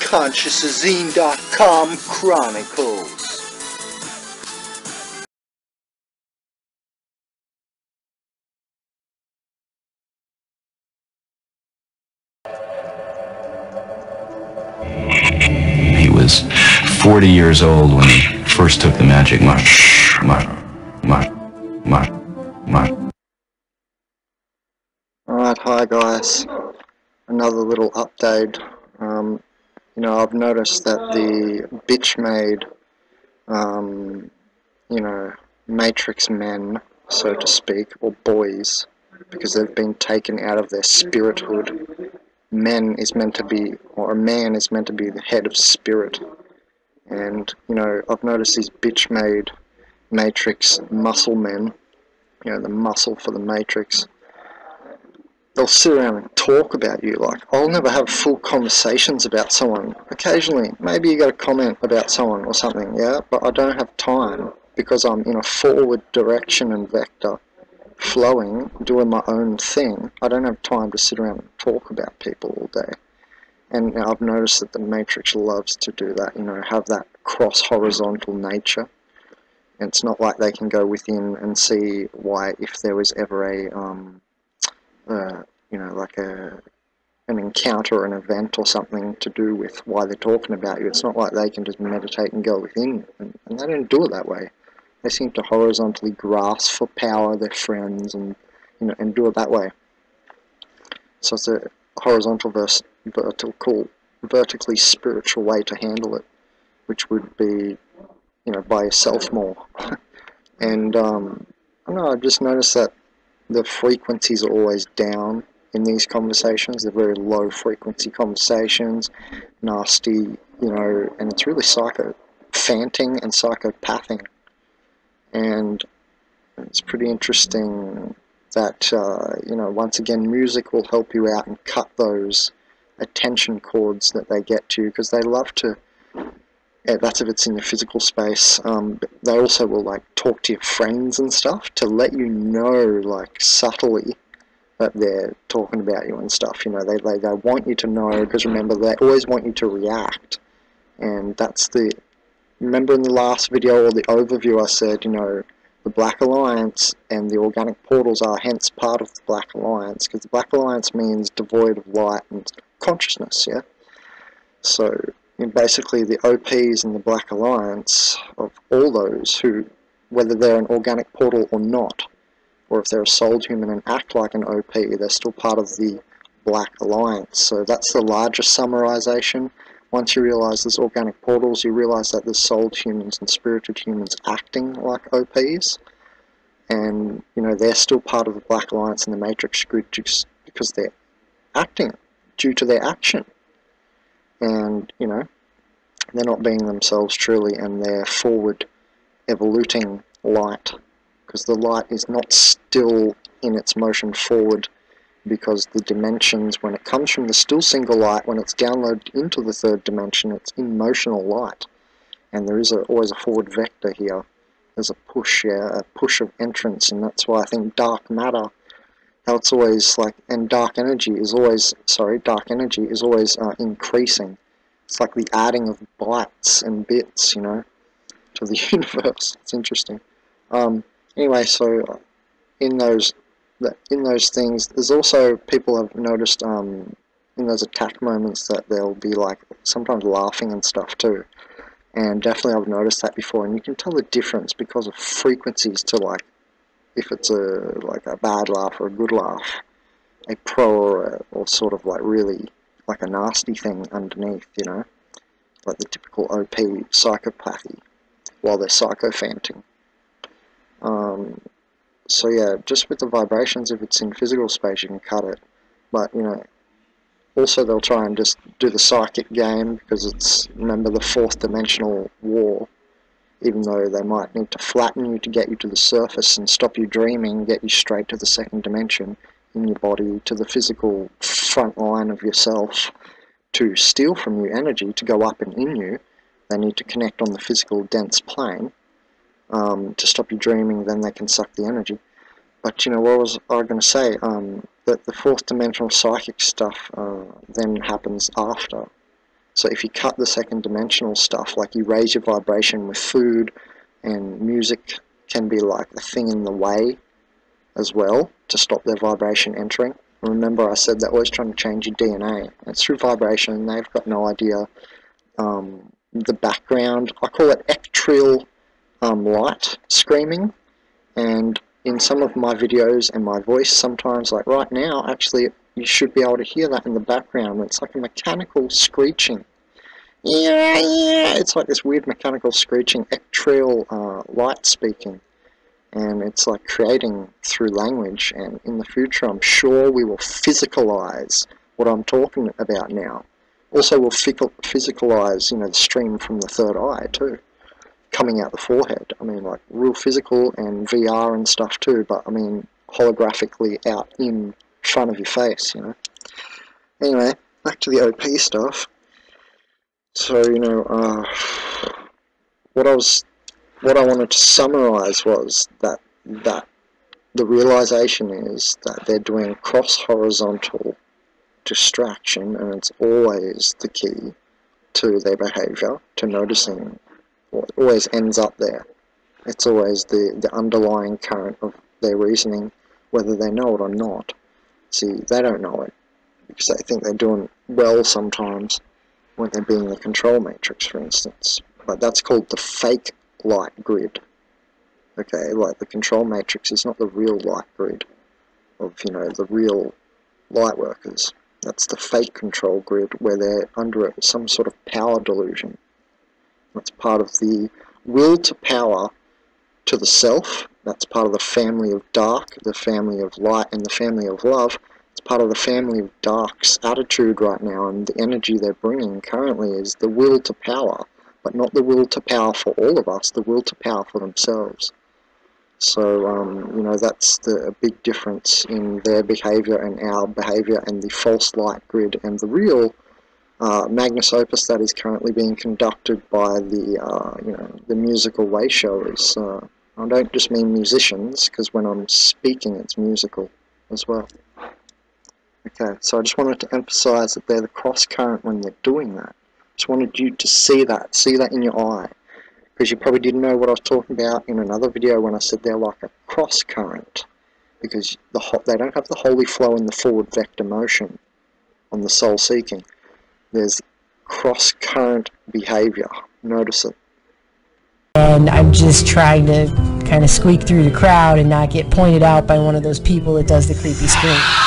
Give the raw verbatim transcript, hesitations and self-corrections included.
Conscious Zine dot com Chronicles. He was forty years old when he first took the magic mush, mush, mush, mush, mush. Alright, hi guys. Another little update. Um, you know, I've noticed that the bitch-made, um, you know, Matrix men, so to speak, or boys, because they've been taken out of their spirithood. Men is meant to be, or a man is meant to be the head of spirit. And, you know, I've noticed these bitch-made Matrix muscle men, you know, the muscle for the Matrix, they'll sit around and talk about you. Like, I'll never have full conversations about someone. Occasionally, maybe you got a comment about someone or something, yeah, but I don't have time because I'm in a forward direction and vector, flowing, doing my own thing. I don't have time to sit around and talk about people all day. And I've noticed that the Matrix loves to do that, you know, have that cross-horizontal nature. And it's not like they can go within and see why, if there was ever a, um, uh, you know, like a an encounter, an event or something to do with why they're talking about you. It's not like they can just meditate and go within, and, and they don't do it that way. They seem to horizontally grasp for power their friends and, you know, and do it that way. So it's a horizontal versus vertical, vertically spiritual way to handle it, which would be, you know, by yourself more. And um, I don't know, I've just noticed that the frequencies are always down in these conversations. They're very low frequency conversations, nasty, you know, and it's really psychophanting and psychopathing. And it's pretty interesting that, uh, you know, once again, music will help you out and cut those attention cords that they get to, because they love to, yeah, that's if it's in the physical space. Um, but they also will, like, talk to your friends and stuff to let you know, like, subtly that they're talking about you and stuff. You know, they, they, they want you to know, because remember, they always want you to react. And that's the, remember in the last video or the overview I said, you know, the Black Alliance and the organic portals are hence part of the Black Alliance, because the Black Alliance means devoid of light and consciousness, yeah? So, and basically the O Ps in the Black Alliance, of all those who, whether they're an organic portal or not, or if they're a souled human and act like an O P, they're still part of the Black Alliance. So that's the largest summarization. Once you realize there's organic portals, you realize that there's souled humans and spirited humans acting like O Ps. And, you know, they're still part of the Black Alliance and the Matrix group just because they're acting due to their action. And, you know, they're not being themselves truly, and they're forward evoluting light, because the light is not still in its motion forward, because the dimensions, when it comes from the still single light, when it's downloaded into the third dimension, it's in motional light, and there is a, always a forward vector here. There's a push, yeah, a push of entrance, and that's why I think dark matter, how it's always like, and dark energy is always, sorry, dark energy is always uh, increasing. It's like the adding of bytes and bits, you know, to the universe. It's interesting. Um, anyway, so in those, in those things, there's also, people have noticed um, in those attack moments that they'll be like sometimes laughing and stuff too. And definitely I've noticed that before, and you can tell the difference because of frequencies to, like, if it's a like a bad laugh or a good laugh, a pro or, a, or sort of like really like a nasty thing underneath, you know, like the typical O P psychopathy while they're psychophanting. Um, so yeah, just with the vibrations, if it's in physical space you can cut it, but you know, also they'll try and just do the psychic game, because it's, remember, the fourth dimensional war. Even though they might need to flatten you to get you to the surface and stop you dreaming, get you straight to the second dimension in your body, to the physical front line of yourself, to steal from you energy to go up and in you, they need to connect on the physical dense plane um, to stop you dreaming. Then they can suck the energy. But you know, what was I going to say? Um, that the fourth dimensional psychic stuff uh, then happens after. So if you cut the second dimensional stuff, like you raise your vibration with food, and music can be like a thing in the way as well to stop their vibration entering. Remember I said they're always trying to change your D N A. It's through vibration, and they've got no idea um, the background. I call it ectrial um, light screaming, and in some of my videos and my voice sometimes, like right now, actually you should be able to hear that in the background. It's like a mechanical screeching. Yeah, yeah, it's like this weird mechanical screeching, ectrial uh, light speaking. And it's like creating through language, and in the future I'm sure we will physicalize what I'm talking about now. Also we'll physicalize, you know, the stream from the third eye too, coming out the forehead. I mean, like real physical and V R and stuff too, but I mean holographically out in front of your face, you know. Anyway, back to the O P stuff. So, you know, uh, what I was What I wanted to summarize was that that the realization is that they're doing cross-horizontal distraction, and it's always the key to their behavior, to noticing what always ends up there. It's always the, the underlying current of their reasoning, whether they know it or not. See, they don't know it, because they think they're doing well sometimes when they're being the control matrix, for instance. But that's called the fake light grid. Okay, like the control matrix is not the real light grid of, you know, the real light workers. That's the fake control grid where they're under some sort of power delusion. That's part of the will to power to the self. That's part of the family of dark, the family of light, and the family of love. It's part of the family of dark's attitude right now, and the energy they're bringing currently is the will to power. But not the will to power for all of us, the will to power for themselves. So, um, you know, that's the a big difference in their behavior and our behavior, and the false light grid and the real uh, Magnus Opus that is currently being conducted by the, uh, you know, the musical way showers. Uh, I don't just mean musicians, because when I'm speaking it's musical as well. Okay, so I just wanted to emphasize that they're the cross current when they're doing that. Just wanted you to see that, see that in your eye, because you probably didn't know what I was talking about in another video when I said they're like a cross current, because the ho they don't have the holy flow in the forward vector motion on the soul seeking. There's cross current behavior. Notice it. And I'm just trying to kind of squeak through the crowd and not get pointed out by one of those people that does the creepy scream.